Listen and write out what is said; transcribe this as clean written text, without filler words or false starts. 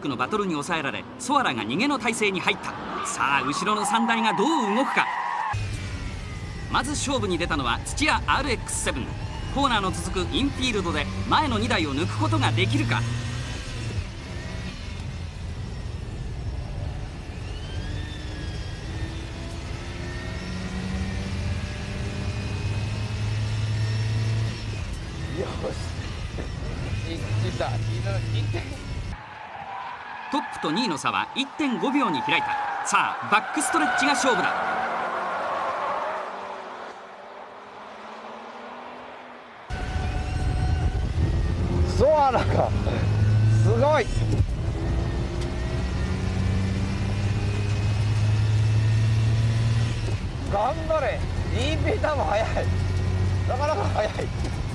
クのバトルに抑えられソアラが逃げの体勢に入った。さあ後ろの3台がどう動くか。まず勝負に出たのは土屋 RX7。コーナーの続くインフィールドで前の2台を抜くことができるか。 よし、いったトップと2位の差は 1.5 秒に開いた。さあバックストレッチが勝負だ。 ソアラがすごい。頑張れ。インピーターも速い。なかなか速い。